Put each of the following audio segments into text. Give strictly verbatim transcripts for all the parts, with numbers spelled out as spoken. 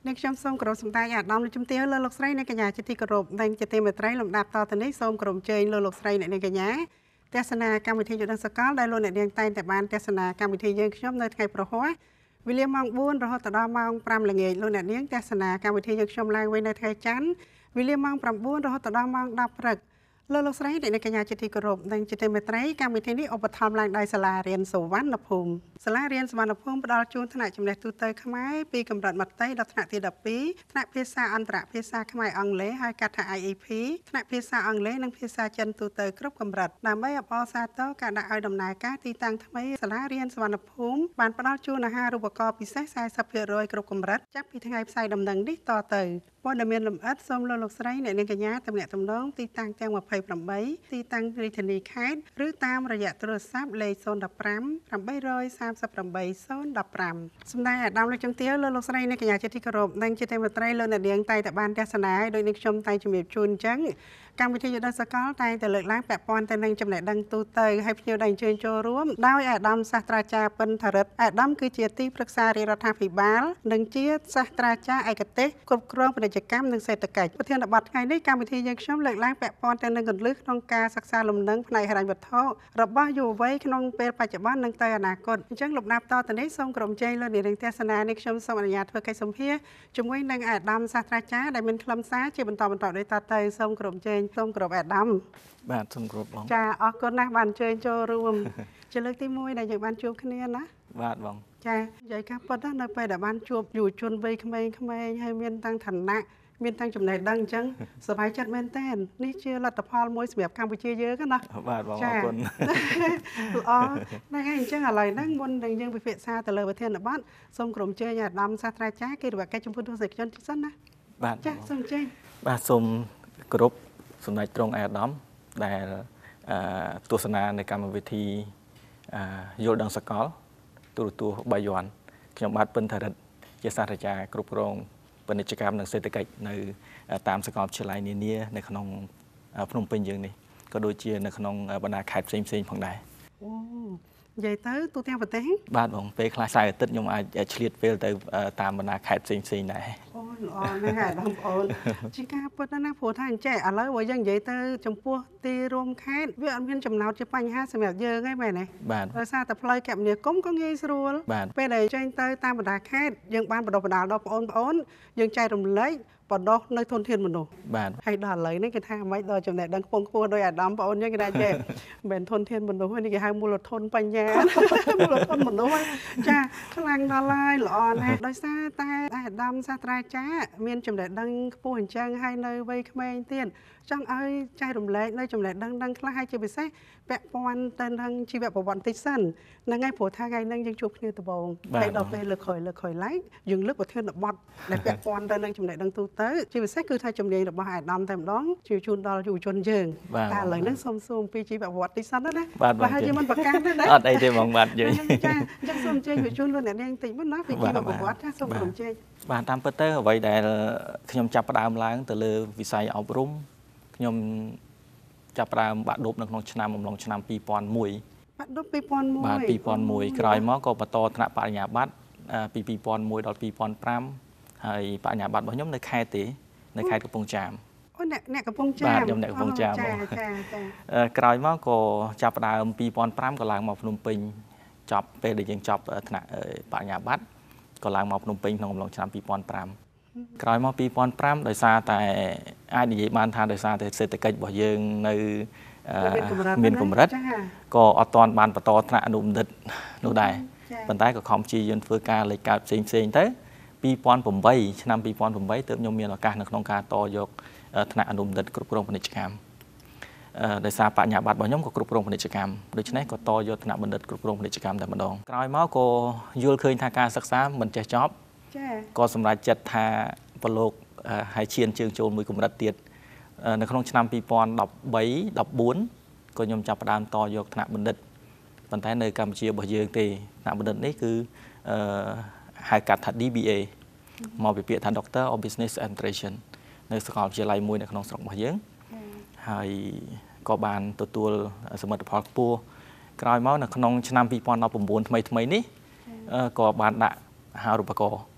Nên trong sông cổ sông tay à đom lên chấm tiêu lơ lộc sấy nên cả nhà chỉ ti cổ nên chỉ ti mệt trái lồng đạp to từ nấy sông cổ chơi lơ lộc sấy này nên cả nhàเทศนาการวิธีจุดสกัดได้ลงในเรียงไต่แต่บ้านเทศนาการวิธียังชอบในไทยประหัววิลเลียมมังบุญเราตัดดาวมังปรามละเงยลงในเรียงเทศนาการวิธียังชมลายไว้ในไทยจันวิลเลียมมังปรามบุญเราตัดดาวมังดับรักเลือกสไลด์ในกัญญาจิตติกรบในจิตติเมตรัยการวิธีนี้อุปธรรมแรงได้สลาเรียนสวรรณภูมิสลาเรียนสวรรณภูมิประดาจูนถนัดจำแนกตูเตยขมายปีกำลังมัดไตดัชนะที่ดับปีถนัดพิษาอันตรพิษาขมายอังเลให้กัดไอเอพีถนัดพิษาอังเลนังพิษาจันตูเตยครบกำลังนำไปอับอซาโต้การได้เอาดำนายการตีตังทำไมสลาเรียนสวรรณภูมิบานประดาจูนอาหารรูปกรณ์พิเศษสายสับเพื่อโรยครบกำลังจับปีทั้งไงใส่ดำดังดิต่อเตยว่าดำเนินลำอัดส้มเลือกสไลด์ในกัญญาตำแหน่งตำน้องตีตังแจงว่าไพ่ปรำใบตีตังริทนีคายหรือตามระยะโทรศัพท์เลยโซนดับปรำปรำใบรอยสามสับปรำใบโซนดับปรำสมัยอาดำเลยจังเตี้ยเลือกสไลด์ในกัญญาจิตติกรบดังจิตติมาไตรเลือกในเดียงไตแต่บ้านเทศนาโดยนิชมไตจมูกจูนจังการวิทยุดัชสกอลไตแต่เลือกล้างแปะปอนแต่ในจำแนกดังตูเตยให้พิจารณาเชิญโจร่วมดาวอาดำศาสตราจารย์เป็นธรตอาดำคือเจียตีปรึกษาเรียนรัฐพิบาลหนึ่งเจียศาสตราจารย์ไอกเตะกบกรองเป็นกิจกรรมหนึ่งเศรษฐกิจประเทศบัตรไงในการวิทยุชมเลือกล้างแปะปอนแต่ในเงินลึกนองการศึกษาลมนังภายในหรันบัตรเท่าระบ้าอยู่ไว้ขนมเป็นปัจจุบันนังเตยอนาคตจังหลบนับต่อแต่ในทรงกรมใจเลือกในเรื่องเทศนาในชมสมัยญาติเพื่อใครสมเพียจงไว้นังอาดำศาสตราจารย์ได้เป็นคลำซ้าจีบรรทอบรรทอโดยตาเตยทรงกรมใจทรงกรมอาดำបាទសូមគោរពបងចាអរគុណណាស់បានជើញចូលរួមជាលើកទីមួយដែលយើងបានជួបគ្នាណាបាទបងចានិយាយការពិតណានៅពេលដែលបានជួបយុវជនវ័យក្មេងៗហើយមានទាំងឋានៈមានទាំងចំណេះដឹងអញ្ចឹងសប្បាយចិត្តមែនតើនេះជាលទ្ធផលមួយសម្រាប់កម្ពុជាយើងណាបាទបងអរគុណល្អណាស់ហើយអញ្ចឹងឥឡូវហ្នឹងមុននឹងយើងពិភាក្សាទៅលើប្រធានបទសូមក្រុមជើញអាដាមសាស្ត្រាចារ្យគេរវកិច្ចចំពោះទស្សនិកជនសិនណាបាទចាសូមជើញបាទសូមគោរពសម្ដេចទ្រង់អាដាមដែលទស្សនាในកម្មវិធីយល់ដឹងសកលទូរទស្សន៍បាយ័នខ្ញុំបាទពិនថារិទ្ធជាសាស្ត្រាចារ្យគ្រប់គ្រងពាណិជ្ជកម្មនិងសេដ្ឋកិច្ចនៅតាមសាកលវិទ្យាល័យនានានៅក្នុងភ្នំពេញយើងនេះក៏ដូចជានៅក្នុងបណ្ដាខេត្តផ្សេងផ្សេងផងដែរអូនិយាយទៅទូទាំងប្រទេសបាទបងពេលខ្លះសៅរ៍អាទិត្យខ្ញុំអាចឆ្លៀតពេលទៅតាមបណ្ដាខេត្តផ្សេងផ្សេងដែរអូល្អណាស់ហើយបងប្អូនជាការពិតណាស់ព្រោះថាអញ្ចេះឥឡូវបើយើងនិយាយទៅចំពោះទីរួមខេត្តវាអត់មានចំណោទជាបញ្ហាសម្រាប់យើងទេមែនទេបាទដោយសារតែផ្លូវគមនាគមន៍ក៏ងាយស្រួលពេលដែលចេញទៅតាមបណ្ដាខេត្តយើងបានបដិបដាលដល់បងប្អូនយើងចែករំលែកបដោះនៅធនធានមនុស្សបាទហើយដល់ឥឡូវនេះគេថាមិនដល់ចំណេះដឹងខ្ពង់ខ្ពស់ដោយអាដាមបងប្អូនយើងគេថាចេះមិនមែនធនធានមនុស្សនេះគេហៅមូលធនបញ្ញាមូលធនមនុស្សចាខ្លាំងដល់ហើយល្អណាស់ដោយសារតែអាដាមសាស្ត្រាចារ្យមានចំណេះដឹងខ្ពស់អញ្ចឹងហើយនៅវ័យក្មេងទៀតចង់ឲ្យចែករំលែកនៅចំណេះដឹងដឹងខ្លះហើយជាពិសេសពាក់ព័ន្ធទៅនឹងជីវប្រវត្តិតិចសិនហ្នឹងហើយព្រោះថាថ្ងៃហ្នឹងយើងជួបគ្នាដំបូងហើយដល់ពេលលើកក្រោយលើកក្រោយឡែកយើងលើកប្រធានបទដែលពាក់ព័ន្ធទៅនឹងចំណេះដឹងទូទៅជាពិសេសគឺថាជំនាញរបស់អាដាមតែម្ដងជួយជូនដល់យុវជនយើងតែឥឡូវហ្នឹងសូមសួរអំពីជីវប្រវត្តិតិចសិនណាបាទហើយយើងមិនប្រកាសទេណាអត់អីទេបងបាទយើងចាអញ្ចឹងសូមអញ្ជើញយុវជនលោកអ្នកនាងតិចមុនណាពីជីវប្រវត្តិចាសូមអញ្ជើញបាទតាមពិតទៅអ្វីដែលខ្ញុំចាប់ផ្ដើមឡើងទៅលើវិស័យអប់រំខ្ញុំចាប់ផ្ដើមបាក់ឌុបនៅក្នុងឆ្នាំអំឡុងឆ្នាំពីរពាន់មួយបាក់ឌុបពីរពាន់មួយបាទពីរពាន់មួយក្រោយមកក៏បន្តថ្នាក់បរិញ្ញាបត្រពីពីរពាន់មួយដល់ពីរពាន់ប្រាំហើយបរិញ្ញាបត្ររបស់ខ្ញុំនៅខេត្តទេនៅខេត្តកំពង់ចាមអូអ្នកអ្នកកំពង់ចាមបាទខ្ញុំអ្នកកំពង់ចាមចាចាចាក្រោយមកក៏ចាប់ផ្ដើមពីរពាន់ប្រាំក៏ឡើងមកភ្នំពេញចប់ពេលដែលយើងចប់ថ្នាក់បរិញ្ញាបត្រក៏ឡើងមកភ្នំពេញក្នុងអំឡុងឆ្នាំពីរពាន់ប្រាំក្រោយមកពីរពាន់ប្រាំដោយសារតែអាចនិយាយបានថាដោយសារតែសេដ្ឋកិច្ចរបស់យើងនៅមានកម្រិតក៏អត់ទាន់បានបន្តថ្នាក់អនុបណ្ឌិតនោះដែរប៉ុន្តែក៏ខំព្យាយាមធ្វើការលេខកើតផ្សេងផ្សេងទៅពីរពាន់ប្រាំបីឆ្នាំពីរពាន់ប្រាំបីទើបខ្ញុំមានឱកាសនៅក្នុងការតយកថ្នាក់អនុបណ្ឌិតគ្រប់គ្រងពាណិជ្ជកម្មដោយសារបញ្ញាបត្ររបស់ខ្ញុំក៏គ្រប់គ្រងពាណិជ្ជកម្មដូច្នេះក៏តយកថ្នាក់បណ្ឌិតគ្រប់គ្រងពាណិជ្ជកម្មតែម្ដងក្រោយមកក៏យល់ឃើញថាការសិក្សាមិនចេះចប់ក៏សម្រេចចិត្តថាប្រឡូកហើយឈានជើងចូលមួយកម្រិតទៀតនៅក្នុងឆ្នាំពីរពាន់ដប់បីដប់បួនក៏ខ្ញុំចាប់ផ្ដើមតយកថ្នាក់បណ្ឌិតប៉ុន្តែនៅកម្ពុជារបស់យើងទេថ្នាក់បណ្ឌិតនេះគឺហៅកាត់ថា D B A មកពីពាក្យថា Doctor of Business Administration នៅសាកលវិទ្យាល័យមួយនៅក្នុងស្រុករបស់យើងហើយក៏បានទទួលសមិទ្ធផលខ្ពស់ក្រោយមកនៅក្នុងឆ្នាំពីរពាន់ដប់ប្រាំ៩ថ្មីថ្មីនេះក៏បានដាក់អាហារូបករណ៍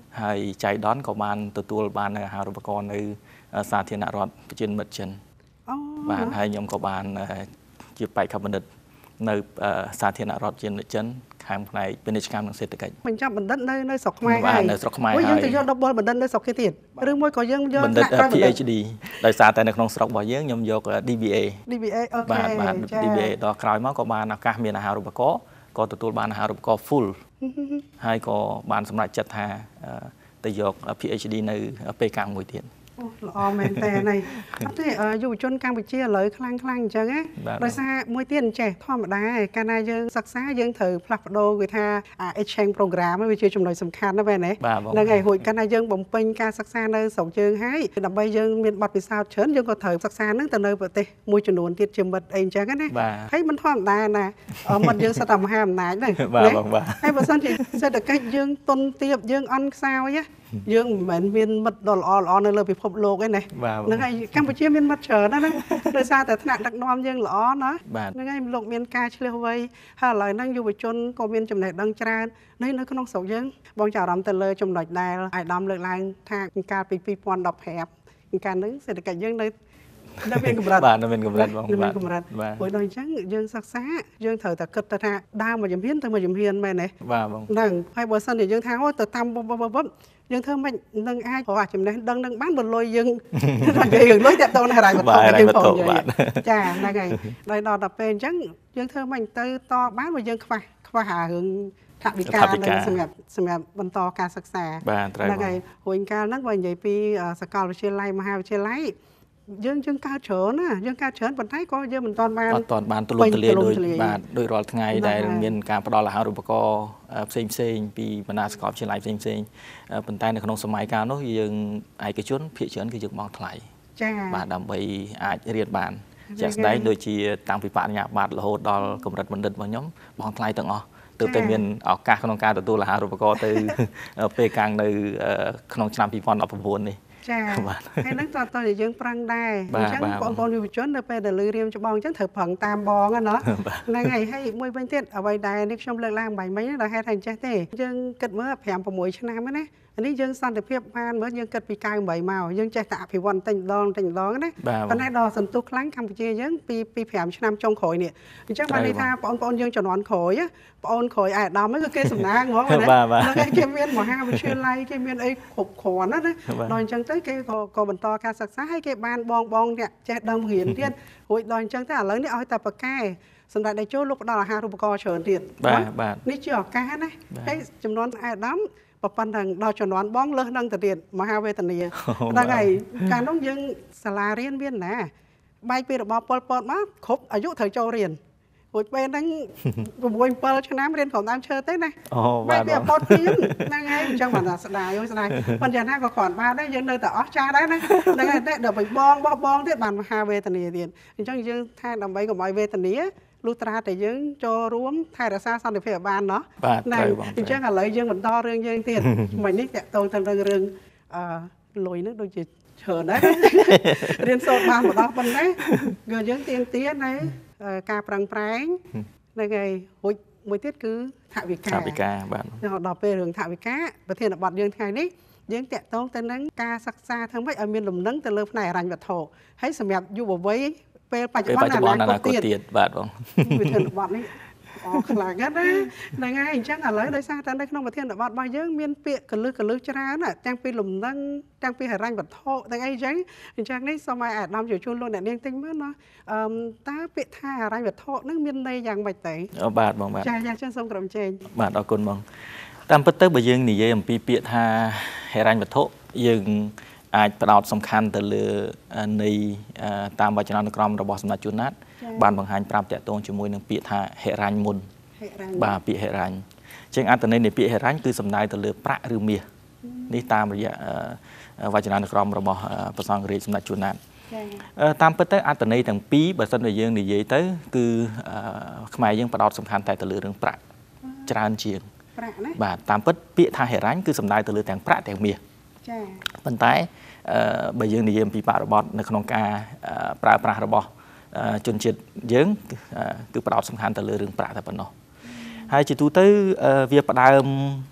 ហើយចៃដន្យក៏បានទទួលបានអាហារូបករណ៍នៅសាធារណរដ្ឋប្រជាមានិតចិនបាទហើយខ្ញុំក៏បានជាបេក្ខបណ្ឌិតនៅសាធារណរដ្ឋប្រជាមានិតចិនខាងផ្នែកពាណិជ្ជកម្មនិងសេដ្ឋកិច្ចបញ្ចប់បណ្ឌិតនៅនៅស្រុកខ្មែរហើយនៅស្រុកខ្មែរហើយយើងទៅយក double បណ្ឌិតនៅស្រុកគេទៀតឬមួយក៏យើងយកបណ្ឌិត PhD ដោយសារតែនៅក្នុងស្រុករបស់យើងខ្ញុំយក ឌី ប៊ី เอឌី ប៊ី เอ អូខេបាទបាទ ឌី ប៊ី เอ ដល់ក្រោយមកក៏បានឱកាសមានអាហារូបករណ៍ក៏ទទួលបានអាហារូបករណ៍ full ហើយក៏បានសម្រេចចិត្តថាទៅយក PhD នៅពេលកាំងមួយទៀតល្អមែនតើនេះអត់ទេយុវជនកម្ពុជាឥឡូវខ្លាំងខ្លាំងអញ្ចឹងណាដោយសារមួយទៀតចេះធម្មតាកាលណាយើងសិក្សាយើងត្រូវផ្លាស់ប្ដូរគេថា exchange program វាជាចំណុចសំខាន់ណាស់មែនទេហ្នឹងហើយរួចកាលណាយើងបំពេញការសិក្សានៅស្រុកយើងហើយដើម្បីយើងមានបទពិសោធន៍ច្រើនយើងក៏ត្រូវសិក្សានឹងទៅនៅប្រទេសមួយចំនួនទៀតជាមិត្តអីអញ្ចឹងណាហើយមិនធម្មតាណាមិត្តយើងសិតតែមហាអំណាចហ្នឹងហើយបើសិនជាសេដ្ឋកិច្ចយើងទុនទាបយើងអន់ខ្សោយណាយើងមិនមែនមានមិត្តដ៏ល្អល្អនៅលើពិភពលោកទេណាហ្នឹងហើយកម្ពុជាមានមិត្តច្រើនណាស់ណាដោយសារតែថ្នាក់ដឹកនាំយើងល្អណាហ្នឹងហើយលោកមានការឆ្លៀសវៃហើយឥឡូវហ្នឹងយុវជនក៏មានចំណេះដឹងច្រើននៅនៅក្នុងស្រុកយើងបងចាប់អារម្មណ៍ទៅលើចំណុចដែលអាយដាមលើកឡើងថាកាលពីពីរពាន់ដប់ប្រាំកាលហ្នឹងសេដ្ឋកិច្ចយើងនៅនៅមានកម្រិតបាទនៅមានកម្រិតបងបាទកម្រិតព្រោះដល់អញ្ចឹងយើងសិក្សាយើងត្រូវតែគិតទៅថាដើមមកជំហានទៅមកជំហានមែនទេបាទបងហ្នឹងហើយបើសិនជាយើងថាអូទៅតាមបបបយើងធ្វើមិននឹងអាចព្រោះចំណេះដឹងនឹងបានបើលុយយើងនិយាយរឿងលុយតាក់ទងនឹងរ៉ៃវត្ថុយើងផងចាហ្នឹងហើយដល់ដល់ទៅពេលអញ្ចឹងយើងធ្វើមិនទៅតបានបើយើងខ្វះខ្វះអារឿងថវិកានឹងសម្រាប់សម្រាប់បន្តការសិក្សាហ្នឹងហើយរួចកាលហ្នឹងបើនិយាយពីសាកលវិទ្យាល័យមហាវិទ្យាល័យយើងយើងកើតច្រើនណាយើងកើតច្រើនប៉ុន្តែក៏យើងមិនទាន់បានអត់ទាន់បានទូលំទូលាយដូចបាទដោយរាល់ថ្ងៃដែលមានការផ្ដល់អាហារូបករណ៍ផ្សេងផ្សេងពីបណ្ដាសាកលវិទ្យាល័យផ្សេងផ្សេងប៉ុន្តែនៅក្នុងសម័យកាលនោះយើងឯកជនភាគច្រើនគឺយើងបង់ថ្លៃចា៎បាទដើម្បីអាចរៀនបានជាក់ស្ដែងដូចជាតាំងពីបរិញ្ញាបត្ររហូតដល់កម្រិតបណ្ឌិតរបស់ខ្ញុំបង់ថ្លៃទាំងអស់ទើបតែមានឱកាសក្នុងការទទួលអាហារូបករណ៍ទៅពេលកាំងនៅក្នុងឆ្នាំពីរពាន់ដប់ប្រាំនេះចាហើយនឹងតើតើយើងប្រឹងដែរអញ្ចឹងបងប្អូនយុវជននៅពេលដែលលឺរៀមច្បងអញ្ចឹងត្រូវប្រឹងតាមបងណាហ្នឹងហើយហើយមួយវិញទៀតអ្វីដែលនេះខ្ញុំលើកឡើងបាយមិញដល់ហេតុថាអញ្ចេះទេយើងគិតមើលប្រាំប្រាំមួយឆ្នាំណានេះយើងសន្តិភាពបានមើលយើងគិតពីកៅបីមកយើងចេះតែអភិវឌ្ឍតែម្ដងតែម្ដងណាប៉ុន្តែដល់សន្ទុះខ្លាំងកម្ពុជាយើងពីពីប្រាំឆ្នាំចុងក្រោយនេះអញ្ចឹងបានន័យថាបងប្អូនយើងជំនាន់ក្រោយបងអូនក្រោយអាយដាមហ្នឹងគឺគេសំណាងហ្មងណាហ្នឹងគេមានមហាវិទ្យាល័យគេមានអីគ្រប់គ្រាន់ណាដល់អញ្ចឹងទៅគេក៏ក៏បន្តការសិក្សាហើយគេបានបងបងអ្នកចេះដឹងរៀនទៀតរួចដល់អញ្ចឹងទៅឥឡូវនេះឲ្យតែប្រកែសម្រាប់តែចូលលោកផ្ដល់អាហារូបករណ៍ច្រើនទៀតបាទបាទនេះជាឱកាសណាហើយចំនួនអាយដាមបើប៉ុណ្ណឹងដល់ជំនាន់បងលើសនឹងទៅទៀតមហាវេទនាហ្នឹងហើយកាលនោះយើងសាលារៀនមានណាបែកពីរបបប៉ុលពតមកគ្រប់អាយុត្រូវចូលរៀនរួចពេលហ្នឹង៦ 7ឆ្នាំរៀនក្រុមដើមឈើទេណាបែកពីអពតទៀតហ្នឹងហើយអញ្ចឹងបានថាស្ដាយស្ដាយប៉ុន្តែណាក៏គ្រាន់បានដែរយើងនៅតែអស់ចាស់ដែរណាហ្នឹងហើយតែដល់បងបងបោះបងទៀតបានមហាវេទនាទៀតអញ្ចឹងយើងថាដើម្បីកុំឲ្យវេទនាលុះត្រាតែយើងចូលរួមថែរក្សាសន្តិភាពឲ្យបានណោះហ្នឹងអញ្ចឹងឥឡូវយើងបន្តរឿងយើងទៀតមិញនេះតាក់ទងទៅនឹងរឿងអឺលុយហ្នឹងដូចជាច្រើនដែររៀនសូត្របានមកដល់ប៉ុណ្ណេះគឺយើងទៀងទានៅការប្រឹងប្រែងហ្នឹងហើយរួចមួយទៀតគឺថវិកាថវិកាបាទដល់ពេលរឿងថវិកាប្រធានបទយើងថ្ងៃនេះយើងតាក់ទងទៅនឹងការសិក្សាធ្វើម៉េចឲ្យមានលំនឹងទៅលើផ្នែកហិរញ្ញវត្ថុហើយសម្រាប់យុវវ័យពេលបច្ចុប្បន្នអនាគតទៀតបាទបងវិធានបទនេះអខ្លាំងណាស់ហ្នឹងហើយអញ្ចឹងឥឡូវដោយសារតែនៅក្នុងវិធានបទរបស់យើងមានពាក្យកលឹះកលឹះច្រើនទាំងពីលំនឹងទាំងពីហិរញ្ញវត្ថុទាំងអីចឹងអញ្ចឹងនេះសូមឲ្យអាដាមជួយជួនលោកអ្នកនាងតិចមើលណាអឺតើពាក្យថាហិរញ្ញវត្ថុហ្នឹងមានន័យយ៉ាងម៉េចទៅបាទបងបាទចាចាចឹងសូមក្រុមជេងបាទអរគុណបងតាមពិតទៅបើយើងនិយាយអំពីពាក្យថាហិរញ្ញវត្ថុយើងអាចផ្ដោតសំខាន់ទៅលើនៃតាមវចនានុក្រមរបស់សម្ដេចជួនណាតបានបង្ហាញប្រាប់តាក់ទងជាមួយនឹងពាក្យថាហិរញ្ញមុនបាទពាក្យហិរញ្ញជាងអត្ថន័យនៃពាក្យហិរញ្ញគឺសំដៅទៅលើប្រាក់ឬមាសនេះតាមរយៈវចនានុក្រមរបស់ព្រះសង្ឃរាជសម្ដេចជួនណាតតាមពិតទៅអត្ថន័យទាំងពីរបើសិនជាយើងនិយាយទៅគឺខ្មែរយើងផ្ដោតសំខាន់តែទៅលើរឿងប្រាក់ច្រើនជាងប្រាក់ណាបាទតាមពិតពាក្យថាហិរញ្ញគឺសំដៅទៅលើទាំងប្រាក់ទាំងមាសចា៎ប៉ុន្តែបើយើងនិយាយអំពីបរិបទនៅក្នុងការប្រើប្រាស់របស់ជនជាតិយើងគឺផ្ដោតសំខាន់ទៅលើរឿងប្រាក់តែប៉ុណ្ណោះហើយជាទូទៅវាផ្ដើម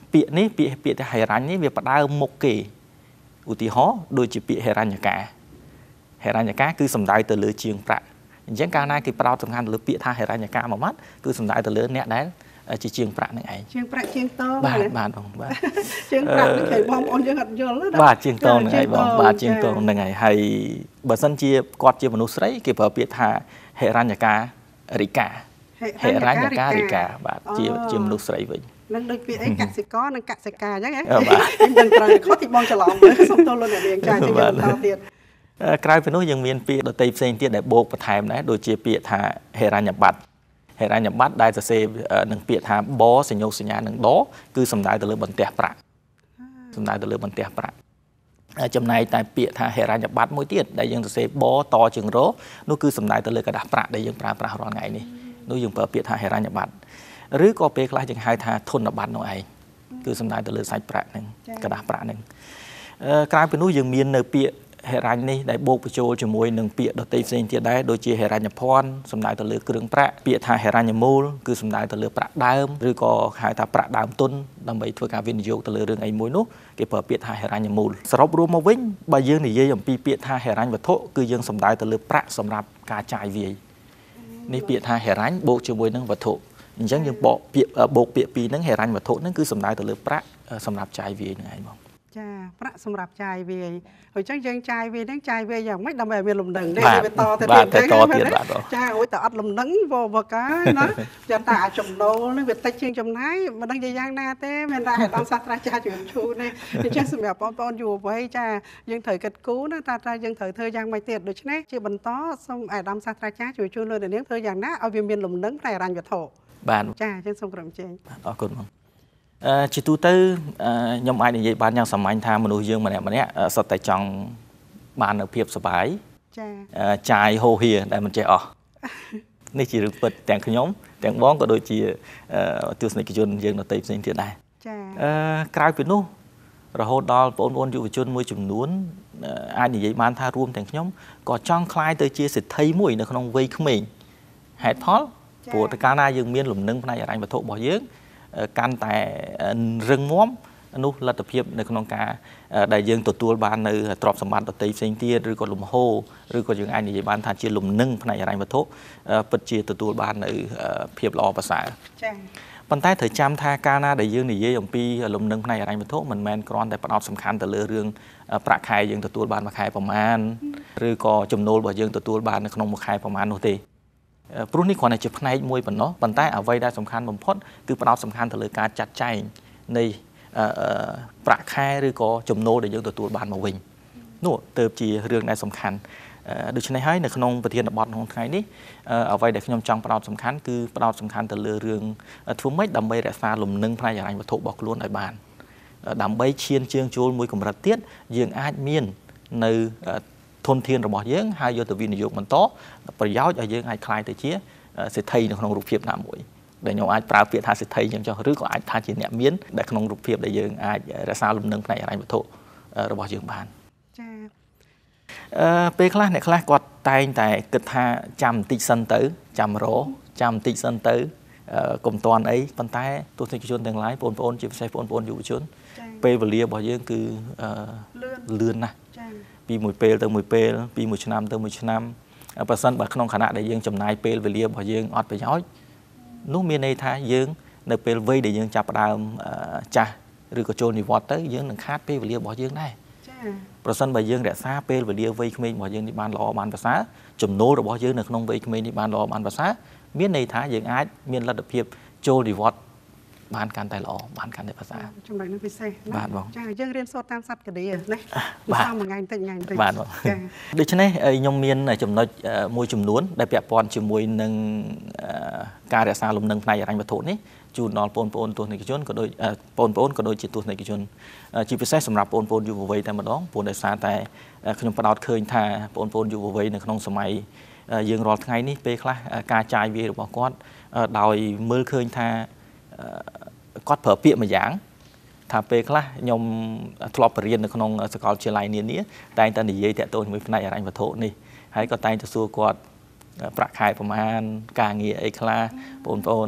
ពាក្យនេះពាក្យពាក្យថាហេរញ្ញនេះវាផ្ដើមមុខគេឧទាហរណ៍ដូចជាពាក្យហេរញ្ញការហេរញ្ញការគឺសំដៅទៅលើជាងប្រាក់អញ្ចឹងកាលណាគេផ្ដោតសំខាន់ទៅលើពាក្យថាហេរញ្ញការមួយម៉ាត់គឺសំដៅទៅលើអ្នកដែលជាជាងប្រាក់នឹងឯងជាងប្រាក់ជាងតងបាទបាទបងបាទជាងប្រាក់នេះគេបងប្អូនយើងអត់យល់ទេបាទជាងតងនឹងឯងបងបាទជាងតងនឹងឯងហើយបើសិនជាគាត់ជាមនុស្សស្រីគេប្រើពាក្យថាហេរញ្ញការរីកាហេរញ្ញការរីកាបាទជាជាមនុស្សស្រីវិញនឹងដូចពាក្យអីកសិករនិងកសិកាអញ្ចឹងហ៎បាទខ្ញុំត្រូវខុសទីបងច្រឡំទៅសុំទោសលោកអ្នកនាងចាជាបន្តទៀតក្រៅពីនោះយើងមានពាក្យដតីផ្សេងទៀតដែលបូកបន្ថែមដែរដូចជាពាក្យថាហេរញ្ញប័ត្រហេរញ្ញប័ត្រដែលសរសេរនឹងពាក្យថាបសញ្ញោសញ្ញានឹងដគឺសំដៅទៅលើបន្ទះប្រាក់សំដៅទៅលើបន្ទះប្រាក់ចំណែកតែពាក្យថាហេរញ្ញប័ត្រមួយទៀតដែលយើងសរសេរបតជាងរនោះគឺសំដៅទៅលើกระดาษប្រាក់ដែលយើងប្រើប្រាស់រាល់ថ្ងៃនេះនោះយើងប្រើពាក្យថាហេរញ្ញប័ត្រឬក៏ពេលខ្លះយើងហៅថាធនប័ត្រនោះឯងគឺសំដៅទៅលើសាច់ប្រាក់ហ្នឹងกระดาษប្រាក់ហ្នឹងក្រៅពីនោះយើងមាននៅពាក្យហេរញ្ញនេះដែលបូកបញ្ចូលជាមួយនឹងពាក្យដតីផ្សេងទៀតដែរដូចជាហេរញ្ញភ័ណ្ឌសំដៅទៅលើគ្រឿងប្រាក់ពាក្យថាហេរញ្ញមូលគឺសំដៅទៅលើប្រាក់ដើមឬក៏ហៅថាប្រាក់ដើមទុនដើម្បីធ្វើការវិនិយោគទៅលើរឿងអីមួយនោះគេប្រើពាក្យថាហេរញ្ញមូលសរុបរួមមកវិញបើយើងនិយាយអំពីពាក្យថាហេរញ្ញវត្ថុគឺយើងសំដៅទៅលើប្រាក់សម្រាប់ការចាយវាយនេះពាក្យថាហេរញ្ញបូកជាមួយនឹងវត្ថុអញ្ចឹងយើងបកពាក្យបូកពាក្យពីរហ្នឹងហេរញ្ញវត្ថុហ្នឹងគឺសំដៅទៅលើប្រាក់សម្រាប់ចាយវាយហ្នឹងឯងបងចាប្រាក់សម្រាប់ចាយវាយអញ្ចឹងយើងចាយវាយហ្នឹងចាយវាយយ៉ាងម៉េចដើម្បីឲ្យមានលំនឹងទេវាតទៅទៀតបាទតទៀតបាទចាអុយតែអត់លំនឹងវវកាណាចាតែអាចចំណូលហ្នឹងវាតិចជាងចំណាយមិនដឹងជាយ៉ាងណាទេមានតែអាដាមសាស្ត្រាចារ្យជំរាបជូននេះអញ្ចឹងសម្រាប់បងប្អូនយុវវ័យចាយើងត្រូវគិតគូរណាតែតែយើងត្រូវធ្វើយ៉ាងម៉េចទៀតដូច្នេះជាបន្តសូមអាដាមសាស្ត្រាចារ្យជួយជូនលោកនាងធ្វើយ៉ាងណាឲ្យវាមានលំនឹងផ្នែកហិរញ្ញវត្ថុបាទចាអញ្ចឹងសូមក្រុមជេងអរគុណបងអឺជាទូទៅខ្ញុំអាចនិយាយបានយ៉ាងសាមញ្ញថាមនុស្សយើងម្នាក់ម្នាក់សុទ្ធតែចង់បាននូវភាពសុបាយចាចាយហូរហៀដែលមិនចេះអស់នេះជារឿងពិតទាំងខ្ញុំទាំងបងក៏ដូចជាទស្សនិកជនយើងដទៃផ្សេងទៀតដែរចាអឺក្រៅពីនោះរហូតដល់បងប្អូនយុវជនមួយចំនួនអាចនិយាយបានថារួមទាំងខ្ញុំក៏ចង់ក្លាយទៅជាសេដ្ឋីមួយនៅក្នុងវ័យក្មេងហេតុផលព្រោះតែកាលណាយើងមានលំនឹងផ្នែកហិរញ្ញវត្ថុរបស់យើងកាន់តែរឹងមាំនោះលទ្ធភាពនៅក្នុងការដែលយើងទទួលបាននៅទ្រព្យសម្បត្តិដទៃផ្សេងទៀតឬក៏លំហូរឬក៏យើងអាចនិយាយបានថាជាលំនឹងផ្នែកហិរញ្ញវត្ថុពិតជាទទួលបាននៅភាពល្អប្រសើរចា៎ប៉ុន្តែត្រូវចាំថាកាលណាដែលយើងនិយាយអំពីលំនឹងផ្នែកហិរញ្ញវត្ថុមិនមែនគ្រាន់តែផ្ដោតសំខាន់ទៅលើរឿងប្រាក់ខែយើងទទួលបានមួយខែប្រមាណឬក៏ចំណូលរបស់យើងទទួលបាននៅក្នុងមួយខែប្រមាណនោះទេព្រោះនេះគ្រាន់តែជាផ្នែកមួយប៉ុណ្ណោះប៉ុន្តែអ្វីដែលសំខាន់បំផុតគឺផ្ដោតសំខាន់ទៅលើការចាត់ចែងនៃប្រាក់ខែឬក៏ចំណូលដែលយើងទទួលបានមកវិញនោះទៅជារឿងដែលសំខាន់ដូច្នេះហើយនៅក្នុងប្រធានបទក្នុងថ្ងៃនេះអ្វីដែលខ្ញុំចង់ផ្ដោតសំខាន់គឺផ្ដោតសំខាន់ទៅលើរឿងធ្វើម៉េចដើម្បីរក្សាលំនឹងផ្នែកហិរញ្ញវត្ថុរបស់ខ្លួនឲ្យបានដើម្បីឈានជើងចូលមួយកម្រិតទៀតយើងអាចមាននៅធនធានរបស់យើងហើយយកទៅវិនិយោគបន្តប្រយោជន៍ឲ្យយើងអាចក្លាយទៅជាសេដ្ឋីនៅក្នុងរូបភាពណាមួយដែលខ្ញុំអាចប្រើពាក្យថាសេដ្ឋីចឹងចុះឬក៏អាចថាជាអ្នកមានដែលក្នុងរូបភាពដែលយើងអាចរក្សាលំនឹងផ្នែកហិរញ្ញវត្ថុរបស់យើងបានចា៎អឺពេលខ្លះអ្នកខ្លះគាត់តែងតែគិតថាចាំបន្តិចសិនទៅចាំរចាំបន្តិចសិនទៅកុំតន់អីប៉ុន្តែទស្សនិកជនទាំងឡាយបងប្អូនជាពិសេសបងប្អូនយុវជនពេលវេលារបស់យើងគឺលឿនណាស់ពីមួយពេលទៅមួយពេលពីមួយឆ្នាំទៅមួយឆ្នាំបើសិនបើក្នុងខណៈដែលយើងចំណាយពេលវេលារបស់យើងអត់ប្រយោជន៍នោះមានន័យថាយើងនៅពេលវ័យដែលយើងចាប់ផ្ដើមចាស់ឬក៏ចូលនិវត្តន៍ទៅយើងនឹងខាតពេលវេលារបស់យើងដែរចា៎ប្រសិនបើយើងរក្សាពេលវេលាវ័យក្មេងរបស់យើងនេះបានល្អបានប្រសើរចំណូលរបស់យើងនៅក្នុងវ័យក្មេងនេះបានល្អបានប្រសើរមានន័យថាយើងអាចមានលទ្ធភាពចូលនិវត្តន៍បានកាន់តែល្អបានកាន់តែប្រសើរចំណុចនេះពិសេសបាទបងចាយើងរៀនសូត្រតាមសត្វកឌីណាបាទមួយថ្ងៃបន្តិចថ្ងៃបន្តិចបាទបងដូច្នេះខ្ញុំមានចំណុចមួយចំនួនដែលពាក់ព័ន្ធជាមួយនឹងការរក្សាលំនឹងផ្នែកហិរញ្ញវត្ថុនេះជូនដល់បងប្អូនទស្សនិកជនក៏ដូចបងប្អូនក៏ដូចជាទស្សនិកជនជាពិសេសសម្រាប់បងប្អូនយុវវ័យតែម្ដងព្រោះដោយសារតែខ្ញុំផ្ដោតឃើញថាបងប្អូនយុវវ័យនៅក្នុងសម័យយើងរាល់ថ្ងៃនេះពេលខ្លះការចាយវាយរបស់គាត់ដោយមើលឃើញថាគាត់ប្រើពាក្យមួយយ៉ាងថាពេលខ្លះខ្ញុំធ្លាប់បរៀននៅក្នុងសាកលវិទ្យាល័យនានាតែងតែនិយាយតាក់ទងជាមួយផ្នែកហិរញ្ញវត្ថុនេះហើយក៏តែងទៅសួរគាត់ប្រាក់ខែប្រមាណការងារអីខ្លះបងប្អូន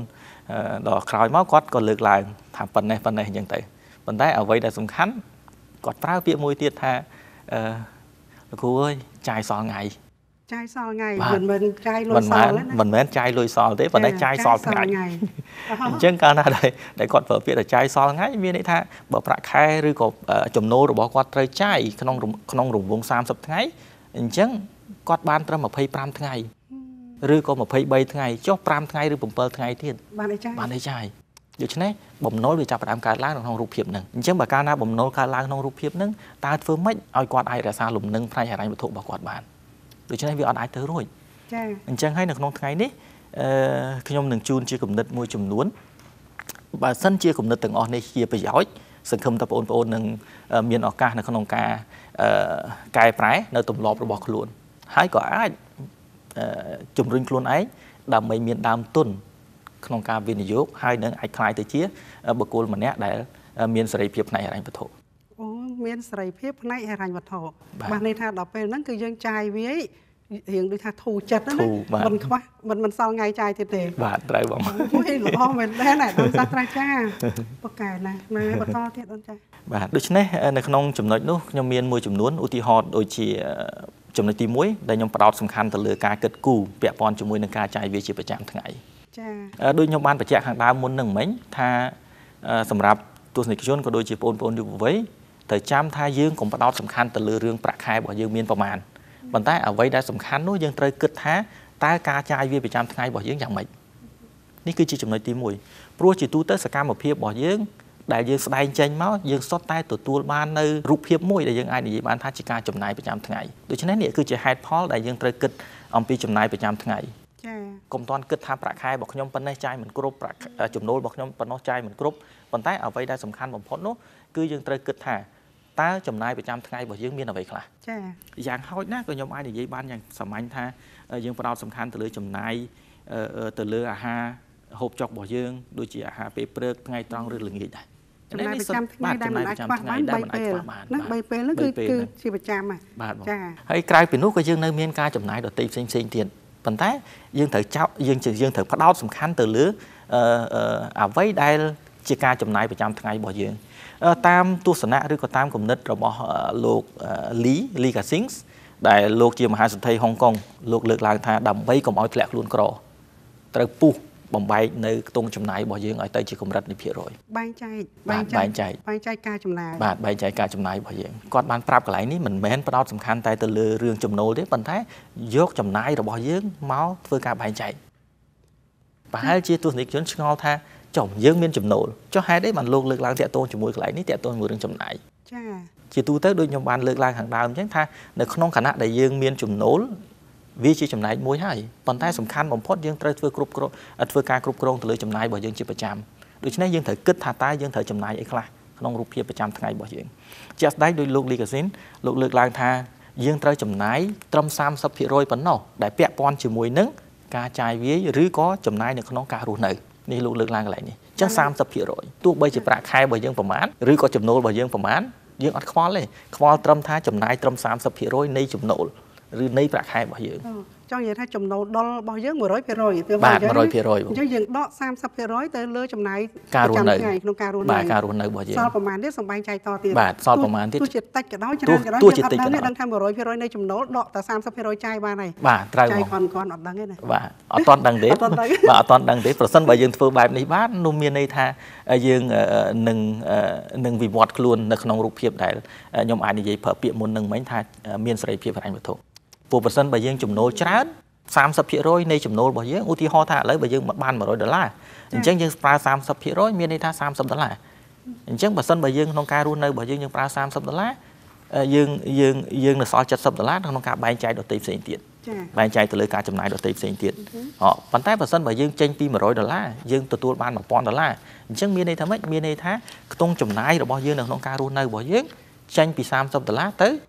ដល់ក្រោយមកគាត់ក៏លើកឡើងថាប៉ុណ្ណេះប៉ុណ្ណេះអញ្ចឹងទៅប៉ុន្តែអ្វីដែលសំខាន់គាត់ប្រើពាក្យមួយទៀតថាអឺលោកគ្រូអើយចាយសល់ថ្ងៃចាយសល់ថ្ងៃមិនមែនចាយលុយសល់ណាមិនមែនចាយលុយសល់ទេប៉ុន្តែចាយសល់ថ្ងៃអញ្ចឹងកាលណាដែលគាត់ប្រើពាក្យថាចាយសល់ថ្ងៃមានន័យថាបើប្រាក់ខែឬក៏ចំណូលរបស់គាត់ត្រូវចាយក្នុងក្នុងរង្វង់សាមសិបថ្ងៃអញ្ចឹងគាត់បានត្រឹមម្ភៃប្រាំថ្ងៃឬក៏ម្ភៃបីថ្ងៃចុះប្រាំថ្ងៃឬbảyថ្ងៃទៀតបានអីចាយបានអីចាយដូច្នេះបំណុលវាចាប់ផ្ដើមកើតឡើងក្នុងរូបភាពហ្នឹងអញ្ចឹងបើកាលណាបំណុលកើតឡើងក្នុងរូបភាពហ្នឹងតើធ្វើម៉េចឲ្យគាត់អាចរក្សាលំនឹងផ្នែកហិរញ្ញវត្ថុរបស់គាត់បានដូច្នេះវាអត់អាចទៅរួចចា៎អញ្ចឹងហើយនៅក្នុងថ្ងៃនេះអឺខ្ញុំនឹងជូនជាគំនិតមួយចំនួនបើសិនជាគំនិតទាំងអស់នេះជាប្រយោជន៍សង្ឃឹមថាបងប្អូននឹងមានឱកាសនៅក្នុងការអឺកែប្រែនៅទម្លាប់របស់ខ្លួនហើយក៏អាចជំរុញខ្លួនឯងដើម្បីមានដើមទុនក្នុងការវិនិយោគហើយនឹងអាចខ្លាយទៅជាបុគ្គលម្នាក់ដែលមានសេរីភាពផ្នែកហិរញ្ញវត្ថុអូមានសេរីភាពផ្នែកហិរញ្ញវត្ថុបាទន័យថាដល់ពេលហ្នឹងគឺយើងចាយវារៀងដូចថាធូរចិត្តណាមិនខ្វះមិនមិនសល់ថ្ងៃចាយទៀតទេបាទត្រូវបងអូយល្អមែនដែរណាដល់សាស្ត្រាចារ្យបកកែណានៅបន្តទៀតអូនចាបាទដូច្នេះនៅក្នុងចំណុចនោះខ្ញុំមានមួយចំនួនឧទាហរណ៍ដូចជាចំណុចទីមួយដែលខ្ញុំផ្ដោតសំខាន់ទៅលើការគិតគូរពាក់ព័ន្ធជាមួយនឹងការចាយវាជាប្រចាំថ្ងៃចា៎ដូចខ្ញុំបានបញ្ជាក់ខាងដើមមុននឹងមិញថាសម្រាប់ទស្សនិកជនក៏ដូចជាបងប្អូនយុវវ័យត្រូវចាំថាយើងកុំផ្ដោតសំខាន់ទៅលើរឿងប្រាក់ខែរបស់យើងមានប្រមាណប៉ុន្តែអ្វីដែលសំខាន់នោះយើងត្រូវគិតថាតើការចាយវាប្រចាំថ្ងៃរបស់យើងយ៉ាងម៉េចនេះគឺជាចំណុចទីមួយព្រោះជាទូទៅសកម្មភាពរបស់យើងដែលយើងស្ដែងចេញមកយើងសុទ្ធតែទទួលបាននៅរូបភាពមួយដែលយើងអាចនិយាយបានថាជាការចំណាយប្រចាំថ្ងៃដូច្នេះនេះគឺជាហេតុផលដែលយើងត្រូវគិតអំពីចំណាយប្រចាំថ្ងៃចា៎កុំតន់គិតថាប្រាក់ខែរបស់ខ្ញុំប៉ុណ្ណេះចាយមិនគ្រប់ប្រាក់ចំណូលរបស់ខ្ញុំប៉ុណ្ណោះចាយមិនគ្រប់ប៉ុន្តែអ្វីដែលសំខាន់បំផុតនោះគឺយើងត្រូវគិតថាតើចំណាយប្រចាំថ្ងៃរបស់យើងមានអ្វីខ្លះចា៎យ៉ាងហោចណាស់ក៏ខ្ញុំអាចនិយាយបានយ៉ាងសាមញ្ញថាយើងផ្ដោតសំខាន់ទៅលើចំណាយទៅលើអាហារហូបចុករបស់យើងដូចជាអាហារពេលព្រឹកថ្ងៃត្រង់ឬល្ងាចដែរចំណាយប្រចាំថ្ងៃដែលមិនអាចខ្វះបានបីពេលណាបីពេលហ្នឹងគឺគឺជាប្រចាំហ่ะចា៎ហើយក្រៅពីនោះក៏យើងនៅមានការចំណាយដទៃផ្សេងផ្សេងទៀតប៉ុន្តែយើងត្រូវចោលយើងយើងត្រូវផ្ដោតសំខាន់ទៅលើអ្វីដែលជាការចំណាយប្រចាំថ្ងៃរបស់យើងតាមទស្សនៈឬក៏តាមគំនិតរបស់លោកលីលីកាស៊ីងส์ដែលលោកជាមហាសេដ្ឋីហុងកុងលោកលើកឡើងថាដើម្បីកុំឲ្យធ្លាក់ខ្លួនក្រត្រូវពុះបំបែកនៅខ្ទង់ចំណាយរបស់យើងឲ្យទៅជាកម្រិតនៃភាគរយបែងចែកបែងចែកបែងចែកបែងចែកការចំណាយបាទបែងចែកការចំណាយរបស់យើងគាត់បានប្រាប់កន្លែងនេះមិនមែនផ្ដោតសំខាន់តែទៅលើរឿងចំណូលទេប៉ុន្តែយកចំណាយរបស់យើងមកធ្វើការបែងចែកប្រហែលជាទស្សនិកជនឆ្ងល់ថាចុះយើងមានចំណូលចុះហេតុអីបានលោកលើកឡើងតាក់ទងជាមួយកន្លែងនេះតាក់ទងជាមួយរឿងចំណាយចា៎ជាទូទៅដូចខ្ញុំបានលើកឡើងខាងដើមអញ្ចឹងថានៅក្នុងគណៈដែលយើងមានចំណូលវាជាចំណែកមួយហើយប៉ុន្តែសំខាន់បំផុតយើងត្រូវធ្វើគ្រប់គ្រងធ្វើការគ្រប់គ្រងទៅលើចំណាយរបស់យើងជាប្រចាំដូច្នេះយើងត្រូវគិតថាតើយើងត្រូវចំណាយអីខ្លះក្នុងរូបភាពប្រចាំថ្ងៃរបស់យើងជាក់ស្ដែងដោយលោកលីកាស៊ីនលោកលើកឡើងថាយើងត្រូវចំណាយត្រឹមសាមសិបភាគរយប៉ុណ្ណោះដែលពាក់ព័ន្ធជាមួយនឹងការចាយវាយឬក៏ចំណាយនៅក្នុងការរស់នៅនេះលោកលើកឡើងកន្លែងនេះចឹងសាមសិបភាគរយទោះបីជាប្រាក់ខែរបស់យើងប្រមាណឬក៏ចំណូលរបស់យើងប្រមាណយើងអត់ខ្វល់ទេខ្វល់ត្រឹមថាចំណាយត្រឹមសាមសិបភាគរយនៃចំណូលឬនៃប្រាក់ខែរបស់យើងចង់និយាយថាចំណូលដុលរបស់យើង100% ទៅបាទ100%អញ្ចឹងយើងដកសាមសិបភាគរយទៅលើចំណាយការរស់នៅក្នុងការរស់នៅបាទការរស់នៅរបស់យើងសល់ប្រមាណទៀតសំបែងចែកតទៀតបាទសល់ប្រមាណទៀតទោះជាតិចក៏ដោយច្រើនក៏ដោយយើងអត់ដឹងទេដឹងថា100%នៃចំណូលដកតែសាមសិបភាគរយចាយបានហើយបាទត្រូវចាយគាត់គាត់អត់ដឹងទេណាបាទអត់តន់ដឹងទេបាទអត់តន់ដឹងទេប្រសិនបើយើងធ្វើបែបនេះបាននោះមានន័យថាយើងនឹងនឹងវិវត្តខ្លួននៅក្នុងរូបភាពដែលខ្ញុំអាចនិយាយប្រើពាក្យមុននឹងមិញថាមានសេរីភាពហិរញ្ញវត្ថុព្រោះប្រសិនបើយើងចំណូលច្រើនសាមសិបភាគរយនៃចំណូលរបស់យើងឧទាហរណ៍ថាឥឡូវបើយើងបាន100ដុល្លារអញ្ចឹងយើងប្រើសាមសិបភាគរយមានន័យថាសាមសិបដុល្លារអញ្ចឹងបើសិនបើយើងក្នុងការរស់នៅរបស់យើងយើងប្រើសាមសិបដុល្លារយើងយើងយើងនៅសល់70ដុល្លារក្នុងការបែងចែកដទៃផ្សេងទៀតបែងចែកទៅលើការចំណាយដទៃផ្សេងទៀតអឺប៉ុន្តែបើសិនបើយើងចេញពី100ដុល្លារយើងទទួលបាន1000ដុល្លារអញ្ចឹងមានន័យថាម៉េចមានន័យថាខ្ទង់ចំណាយរបស់យើងនៅក្នុងការរស់នៅរបស់យើងចេញពីសាមសិបដុល្លារទៅ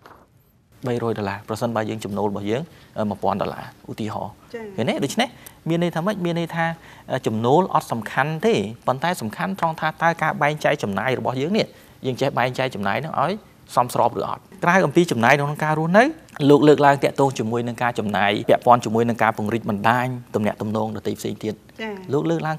300ដុល្លារប្រសិនបើយើងចំណូលរបស់យើង1000ដុល្លារឧទាហរណ៍ឃើញទេដូច្នេះមានន័យថាម៉េចមានន័យថាចំណូលអត់សំខាន់ទេប៉ុន្តែសំខាន់ត្រង់ថាតើការបែងចែកចំណាយរបស់យើងនេះយើងចេះបែងចែកចំណាយនោះឲ្យសមស្របឬអត់ក្រៅអំពីចំណាយក្នុងការរស់នៅលោកលើកឡើងតាក់ទងជាមួយនឹងការចំណាយពាក់ព័ន្ធជាមួយនឹងការពង្រីកបណ្ដាញទំនាក់ទំនងដទៃផ្សេងទៀតលោកលើកឡើងខ្ពស់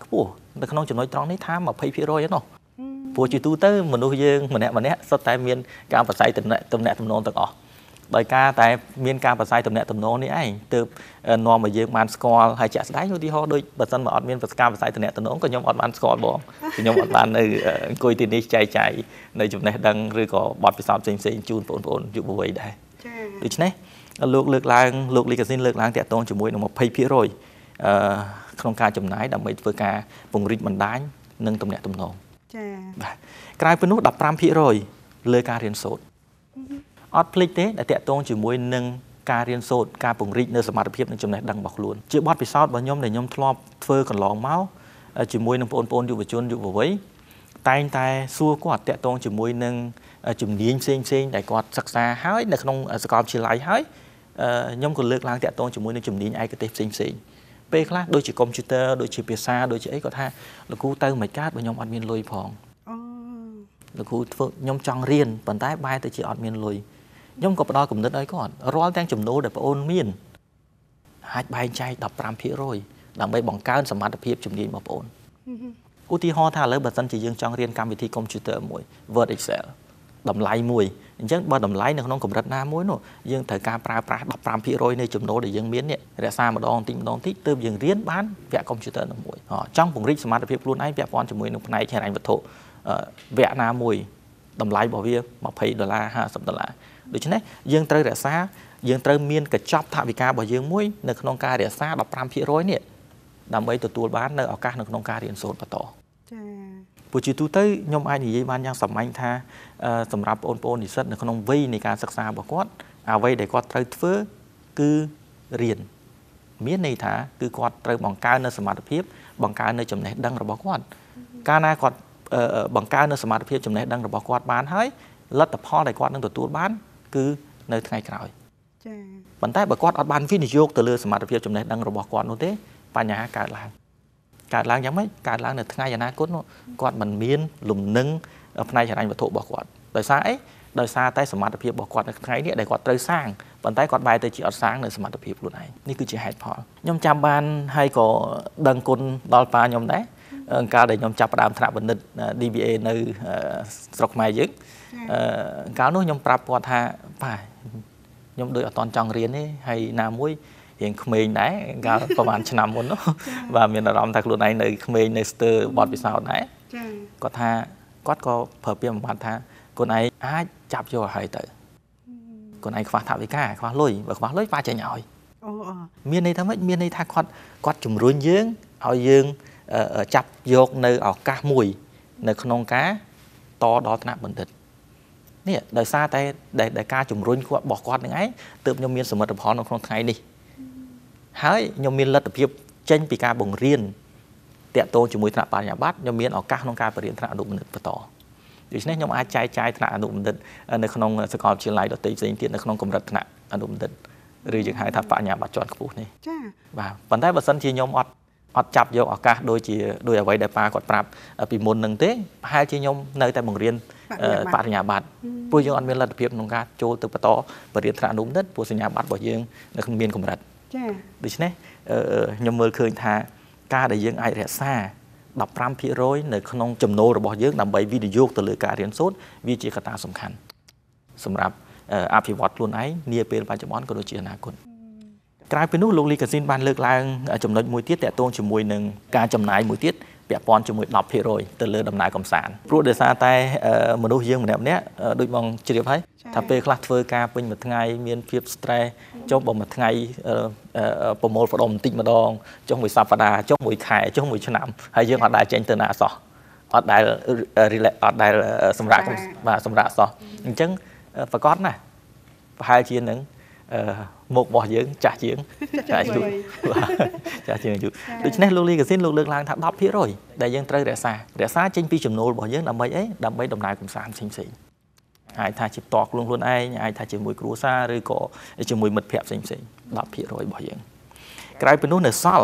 នៅក្នុងចំណុចត្រង់នេះថាยี่สิบเปอร์เซ็นต์ហ្នឹងព្រោះជាទូទៅមនុស្សយើងម្នាក់ម្នាក់សុទ្ធតែមានការប្រស័យតំណែងតំណែងតំណងទាំងអស់ដោយការតែមានការប្រស័យតំណែងតំណងនេះឯងទើបនាំឲ្យយើងបានស្គាល់ហើយជាក់ស្ដែងឧទាហរណ៍ដូចបើសិនមកអត់មានប្រការប្រស័យតំណែងតំណងក៏ខ្ញុំអត់បានស្គាល់បងខ្ញុំអត់បាននៅអង្គុយទីនេះចែកចាយនៅចំណេះដឹងឬក៏បទពិសោធន៍ផ្សេងៗជូនបងប្អូនយុវវ័យដែរដូច្នេះលោកលើកឡើងលោកលីកាស៊ីនលើកឡើងតាក់ទងជាមួយនឹងยี่สิบเปอร์เซ็นต์អឺក្នុងការចំណាយដើម្បីធ្វើការពង្រីកបណ្ដាញនិងតំណែងតំណងចា៎បាទក្រៅពីនោះ15%លើការរៀនសូត្រអត់ភ្លេចទេដែលតាក់ទងជាមួយនឹងការរៀនសូត្រការពង្រីកនៅសមត្ថភាពនិងចំណេះដឹងរបស់ខ្លួនជាបទពិសោធន៍របស់ខ្ញុំដែលខ្ញុំធ្លាប់ធ្វើកន្លងមកជាមួយនឹងបងប្អូនយុវជនយុវវ័យតែងតែសួរគាត់តាក់ទងជាមួយនឹងជំនាញផ្សេងផ្សេងដែលគាត់សិក្សាហើយនៅក្នុងសាកលវិទ្យាល័យហើយខ្ញុំក៏លើកឡើងតាក់ទងជាមួយនឹងជំនាញឯកទេសផ្សេងផ្សេងពេលខ្លះដូចជាកុំព្យូទ័រដូចជាភាសាដូចជាអីគាត់ថាលោកគ្រូទៅមិនកើតបើខ្ញុំអត់មានលុយផងអូលោកគ្រូធ្វើខ្ញុំចង់រៀនប៉ុន្តែបែរទៅជាអត់មានលុយខ្ញុំក៏ផ្ដល់គំនិតឲ្យគាត់រាល់ទាំងចំណូលដែលបងអូនមានអាចបែងចែក15%ដើម្បីបង្កើនសមត្ថភាពជំនាញរបស់បងអូនឧទាហរណ៍ថាឥឡូវបើសិនជាយើងចង់រៀនកម្មវិធីកុំព្យូទ័រមួយ Word Excel តម្លៃមួយអញ្ចឹងបើតម្លៃនៅក្នុងកម្រិតណាមួយនោះយើងត្រូវការប្រើប្រាស់15%នៃចំណូលដែលយើងមាននេះរក្សាម្ដងតិចម្ដងតិចទើបយើងរៀនបានវគ្គកុំព្យូទ័រនោះមួយចង់ពង្រីកសមត្ថភាពខ្លួនឯងពាក់ព័ន្ធជាមួយនឹងផ្នែកហិរញ្ញវត្ថុវគ្គណាមួយតម្លៃរបស់វា20ដុល្លារ50ដុល្លារដូច្នេះយើងត្រូវរក្សាយើងត្រូវមានកញ្ចប់ថវិការបស់យើងមួយនៅក្នុងការរក្សា15%នេះដើម្បីទទួលបាននៅឱកាសនៅក្នុងការរៀនសូត្របន្តចា៎ព្រោះជាទូទៅខ្ញុំអាចនិយាយបានយ៉ាងសាមញ្ញថាសម្រាប់បងប្អូននិស្សិតនៅក្នុងវ័យនៃការសិក្សារបស់គាត់អ្វីដែលគាត់ត្រូវធ្វើគឺរៀនមានន័យថាគឺគាត់ត្រូវបង្កើននៅសមត្ថភាពបង្កើននៅចំណេះដឹងរបស់គាត់កាលណាគាត់បង្កើននៅសមត្ថភាពចំណេះដឹងរបស់គាត់បានហើយលទ្ធផលដែលគាត់នឹងទទួលបានគឺនៅថ្ងៃក្រោយចា៎ប៉ុន្តែបើគាត់អត់បានវិនិយោគទៅលើសមត្ថភាពចំណេះដឹងរបស់គាត់នោះទេបញ្ហាកើតឡើងកើតឡើងយ៉ាងម៉េចកើតឡើងនៅថ្ងៃអនាគតនោះគាត់មិនមានលំនឹងផ្នែកហិរញ្ញវត្ថុរបស់គាត់ដោយសារអីដោយសារតែសមត្ថភាពរបស់គាត់នៅថ្ងៃនេះដែលគាត់ត្រូវសាងប៉ុន្តែគាត់បែរទៅជាអត់សាងនៅសមត្ថភាពខ្លួនឯងនេះគឺជាហេតុផលខ្ញុំចាំបានហើយក៏ដឹងគុណដល់ប៉ាខ្ញុំដែរកាលដែលខ្ញុំចាប់ផ្ដើមថ្នាក់បណ្ឌិត D B A នៅស្រុកខ្មែរយើងកាលនោះខ្ញុំប្រាប់គាត់ថាប៉ាខ្ញុំដូចអត់តន់ចង់រៀនទេហើយណាមួយរៀងក្មេងដែរកាលប្រហែលឆ្នាំមុននោះបាទមានអារម្មណ៍ថាខ្លួនឯងនៅក្មេងនៅស្ទើរបត់ពិសោធន៍ដែរគាត់ថាគាត់ក៏ប្រើពាក្យបំបត្តិថាខ្លួនឯងអាចចាប់យកឲ្យទៅខ្លួនឯងខ្វះថវិកាខ្វះលុយបើខ្វះលុយប៉ាចេញឲ្យអូមានន័យថាម៉េចមានន័យថាគាត់គាត់ជំរុញយើងឲ្យយើងចាប់យកនៅឱកាសមួយនៅក្នុងការតដល់ថ្នាក់បណ្ឌិតនេះដោយសារតែដែលការជំរុញគាត់របស់គាត់នឹងឯងទើបខ្ញុំមានសមិទ្ធផលនៅក្នុងថ្ងៃនេះហើយខ្ញុំមានលទ្ធភាពចេញពីការបង្រៀនតាក់ទងជាមួយថ្នាក់បរិញ្ញាបត្រខ្ញុំមានឱកាសក្នុងការបរិញ្ញាថ្នាក់អនុបណ្ឌិតបន្តដូច្នេះខ្ញុំអាចចែកចាយថ្នាក់អនុបណ្ឌិតនៅក្នុងសាកលវិទ្យាល័យដទៃផ្សេងទៀតនៅក្នុងកម្រិតថ្នាក់អនុបណ្ឌិតឬយើងហៅថាបរិញ្ញាបត្រជាន់ខ្ពស់នេះចា៎បាទប៉ុន្តែបើសិនជាខ្ញុំអត់អត់ចាប់យកឱកាសដូចជាដោយអ្វីដែលប៉ាគាត់ប្រាប់ពីមុននឹងទេប្រហែលជាខ្ញុំនៅតែបង្រៀនបរិញ្ញាបត្រព្រោះយើងអត់មានលទ្ធភាពក្នុងការចូលទៅបន្តបរិញ្ញាថ្នាក់អនុបណ្ឌិតព្រោះសញ្ញាបត្ររបស់យើងនៅក្នុងមានកម្រិតចា៎ដូច្នេះខ្ញុំមើលឃើញថាការដែលយើងអាចរក្សា15%នៅក្នុងចំណូលរបស់យើងដើម្បីវិនិយោគទៅលើការរៀនសូត្រវាជាកត្តាសំខាន់សម្រាប់អភិវឌ្ឍខ្លួនឯងនាពេលបច្ចុប្បន្នក៏ដូចជាអនាគតក្រៅពីនោះលោកលីកាស៊ីនបានលើកឡើងចំណុចមួយទៀតតាក់ទងជាមួយនឹងការចំណាយមួយទៀតពាក់ព័ន្ធជាមួយ10%ទៅលើដំណើរកម្សាន្តព្រោះដោយសារតែមនុស្សយើងម្នាក់ម្នាក់ដូចបងជ្រាបហើយថាពេលខ្លះធ្វើការពេញមួយថ្ងៃមានភាព stress ចុះបើមួយថ្ងៃប្រមូលផ្ដុំបន្តិចម្ដងចុះមួយសប្តាហ៍ចុះមួយខែចុះមួយឆ្នាំហើយយើងអត់ដែលចេញទៅណាសោះអត់ដែល relax អត់ដែលសម្រាប់បាទសម្រាប់សោះអញ្ចឹងប្រកបណាស់ប្រហែលជានឹងមុខរបស់យើងចាស់ជាងចាស់យូរចាស់ជាងយូរដូច្នេះលោកលីកាស៊ីនលោកលើកឡើងថា10%ដែលយើងត្រូវរក្សារក្សាចេញពីចំណូលរបស់យើងដើម្បីអីដើម្បីដំណើរកម្សាន្តផ្សេងៗអាចថាជាផ្ទាល់ខ្លួនខ្លួនឯងអាចថាជាមួយគ្រួសារឬក៏ជាមួយមិត្តភ័ក្តិផ្សេងៗ10%របស់យើងក្រៅពីនោះនៅសល់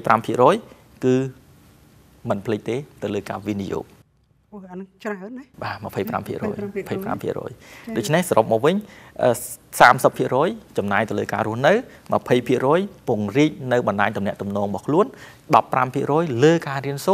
25%គឺមិនភ្លេចទេទៅលើការវិនិយោគអូអានឹងច្រើនណាបាទ25%25%ដូច្នេះសរុបមកវិញ30%ចំណាយទៅលើការរស់នៅ20%ពង្រីកនៅបណ្ដាញទំនាក់ទំនងរបស់ខ្លួន15%លើការរៀនសូត្រ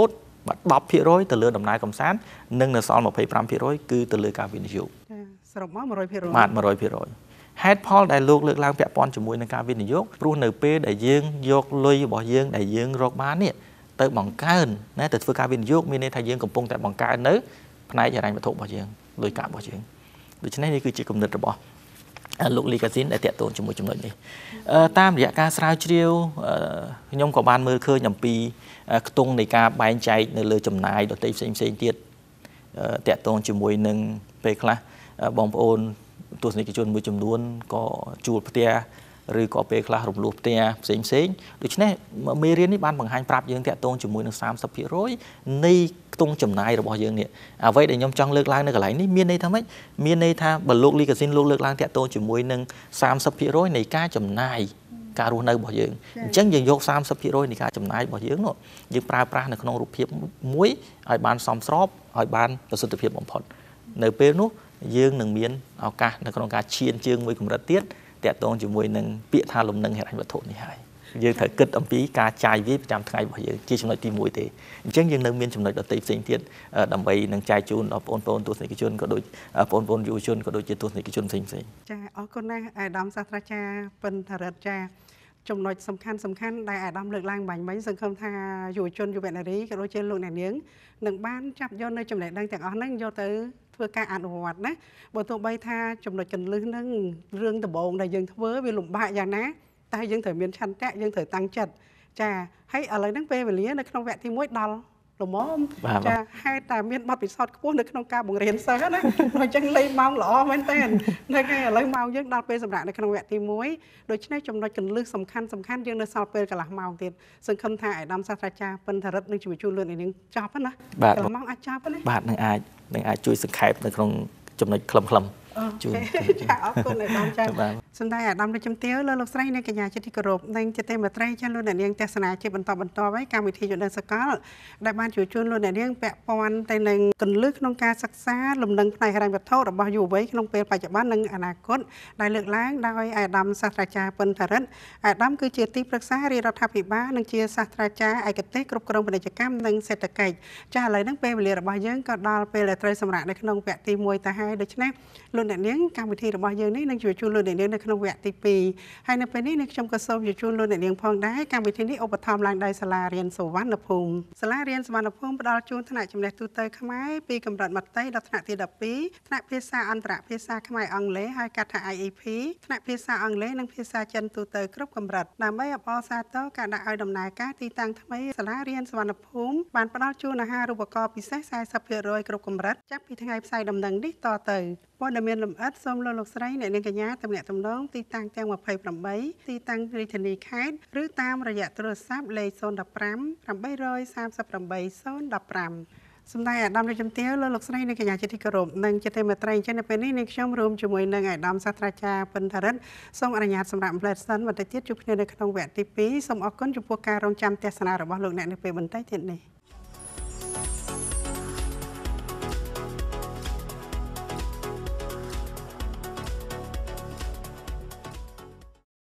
បាទដប់ភាគរយទៅលើដំណើរកំសាន្តនិងនៅសល់ยี่สิบห้าភាគរយគឺទៅលើការវិនិយោគសរុបមកone hundredភាគរយបាទone hundredភាគរយហេតុផលដែលលោកលើកឡើងពាក់ព័ន្ធជាមួយនឹងការវិនិយោគព្រោះនៅពេលដែលយើងយកលុយរបស់យើងដែលយើងរកបាននេះទៅបង្កើនណាទៅធ្វើការវិនិយោគមានន័យថាយើងកំពុងតែបង្កើននៅផ្នែកហិរញ្ញវត្ថុរបស់យើងលុយកាក់របស់យើងដូច្នេះនេះគឺជាគំនិតរបស់លោកលីកាស៊ីនដែលតាក់ទងជាមួយចំណុចនេះតាមរយៈការស្រាវជ្រាវខ្ញុំក៏បានមើលឃើញអំពីខ្ទង់នៃការបែងចែកនៅលើចំណាយដទៃផ្សេងផ្សេងទៀតតាក់ទងជាមួយនឹងពេលខ្លះបងប្អូនទស្សនិកជនមួយចំនួនក៏ជួលផ្ទះឬក៏ពេលខ្លះរំលោះផ្ទះផ្សេងផ្សេងដូច្នេះមេរៀននេះបានបង្ហាញប្រាប់យើងតាក់ទងជាមួយនឹង三十ភាគរយនៃខ្ទង់ចំណាយរបស់យើងនេះអ្វីដែលខ្ញុំចង់លើកឡើងនៅកន្លែងនេះមានន័យថាម៉េចមានន័យថាបើលោកលីកាស៊ីនលោកលើកឡើងតាក់ទងជាមួយនឹង三十ភាគរយនៃការចំណាយការរស់នៅរបស់យើងអញ្ចឹងយើងយក三十ភាគរយនៃការចំណាយរបស់យើងនោះយើងប្រើប្រាស់នៅក្នុងរូបភាពមួយឲ្យបានសមស្របឲ្យបានប្រសិទ្ធភាពបំផុតនៅពេលនោះយើងនឹងមានឱកាសនៅក្នុងការឈានជើងមួយកម្រិតទៀតតាក់ទងជាមួយនឹងពាក្យថាលំនឹងហិរញ្ញវត្ថុនេះហើយយើងត្រូវគិតអំពីការចាយវាយប្រចាំថ្ងៃរបស់យើងជាចំណុចទីមួយទេអញ្ចឹងយើងនៅមានចំណុចដទៃផ្សេងទៀតដើម្បីនឹងចែកជូនដល់បងប្អូនទស្សនិកជនក៏ដូចបងប្អូនយុវជនក៏ដូចជាទស្សនិកជនផ្សេងផ្សេងចាអរគុណណាស់អាដាមសាស្ត្រាចារ្យពិនថារិទ្ធចាចំណុចសំខាន់សំខាន់ដែលអាដាមលើកឡើងបាញ់មិញសង្ឃឹមថាយុវជនយុវនារីក៏ដូចជាលោកអ្នកនាងនឹងបានចាប់យកនៅចំណេះដឹងទាំងអស់ហ្នឹងយកទៅធ្វើការអនុវត្តណាបើទោះបីថាចំណុចកន្លឹះហ្នឹងរឿងដំបូងដែលយើងធ្វើវាលំបាកយ៉ាងណាតែយើងត្រូវមានឆន្ទៈយើងត្រូវតាំងចិត្តចាហើយឥឡូវហ្នឹងពេលវេលានៅក្នុងវគ្គទីមួយដល់ល្មមចាហេតុតែមានបទពិសោធន៍ខ្ពស់នៅក្នុងការបង្រៀនសិស្សណាអញ្ចឹងលេងម៉ោងល្អមែនតើនៅថ្ងៃឥឡូវម៉ោងយើងដល់ពេលសម្រាប់នៅក្នុងវគ្គទីមួយដូច្នេះចំណុចកន្លឹះសំខាន់សំខាន់យើងនៅសល់ពេលកន្លះម៉ោងទៀតសង្ឃឹមថាអាដាមសាស្ត្រាចារ្យពិនថារិទ្ធនឹងជួយជួយលឿនឲ្យនឹងចប់ណាកន្លះម៉ោងអាចចប់ណាបាទនឹងអាចនឹងអាចជួយសង្ខេបនៅក្នុងចំណុចខ្លឹមខ្លឹមជួយអរគុណអាដាមចាសម្ដេចអាដាមលោកជំទាវលោកស្រីនិងកញ្ញាជាទីគោរពនិងជាទេមត្រីចាលោកអ្នកនាងទស្សនាជាបន្តបន្តហើយកម្មវិធីយន្តសកលដែលបានជួយជូនលោកអ្នកនាងពាក់ព័ន្ធទៅនឹងកន្លឹះក្នុងការសិក្សាលំនឹងផ្នែកហិរញ្ញវត្ថុរបស់យុវវ័យក្នុងពេលបច្ចុប្បន្ននិងអនាគតដែលលើកឡើងដោយអាដាមសាស្ត្រាចារ្យពិនថារិទ្ធអាដាមគឺជាទីប្រឹក្សារាជរដ្ឋាភិបាលនិងជាសាស្ត្រាចារ្យឯកទេសគ្រប់គ្រងពាណិជ្ជកម្មនិងសេដ្ឋកិច្ចចាឥឡូវហ្នឹងពេលវេលារបស់យើងក៏ដល់ពេលដែលត្រូវសម្រាប់នៅក្នុងវគ្គទីមួយទៅហើយដូច្នេះលោកអ្នកនាងកម្មវិធីរបស់យើងនេះនឹងជួយជូនលោកអ្នកនាងនៅក្នុងវគ្គទីពីរហើយនៅពេលនេះនេះខ្ញុំក៏សូមជួយជូនលោកអ្នកនាងផងដែរកម្មវិធីនេះឧបត្ថម្ភឡើងដោយសាលារៀនសុវណ្ណភូមិសាលារៀនសុវណ្ណភូមិផ្ដល់ជូនថ្នាក់ចំណេះទូទៅខ្មែរពីកម្រិតមត្តេយ្យដល់ថ្នាក់ទីដប់ពីរថ្នាក់ភាសាអន្តរភាសាខ្មែរអង់គ្លេសហៅកាត់ថា I E P ថ្នាក់ភាសាអង់គ្លេសនិងភាសាចិនទូទៅគ្រប់កម្រិតដើម្បីអបអរសាទរការដាក់ឲ្យដំណើរការទីតាំងថ្មីសាលារៀនសុវណ្ណភូមិបានផ្ដល់ជូនអាហារូបករណ៍ពិសេសสี่สิบភាគរយគ្រប់កម្រិតចាប់ពីថ្ងៃផ្សាយដំណឹងនេះតទៅព័ត៌មានលម្អិតសូមលោកលោកស្រីអ្នកនាងកញ្ញាទំនាក់ទំនងទីតាំងទាំងยี่สิบแปดទីតាំងរាជធានីខេត្តឬតាមរយៈទូរស័ព្ទលេខศูนย์หนึ่งห้า แปดสามแปด ศูนย์หนึ่งห้าសម្ដេចអាដាមលោកជំទាវលោកលោកស្រីនិងកញ្ញាជាទីគោរពនិងជាទេមត្រីអញ្ចឹងនៅពេលនេះនាងខ្ញុំរួមជាមួយនឹងអាដាមសាស្ត្រាចារ្យពិនថារិទ្ធសូមអនុញ្ញាតសម្រាប់ផ្លែតសិនបន្តិចទៀតជួបគ្នានៅក្នុងវគ្គទីពីរសូមអរគុណចំពោះការរងចាំទស្សនារបស់លោកអ្នកនៅពេលបន្តិចទៀតនេះ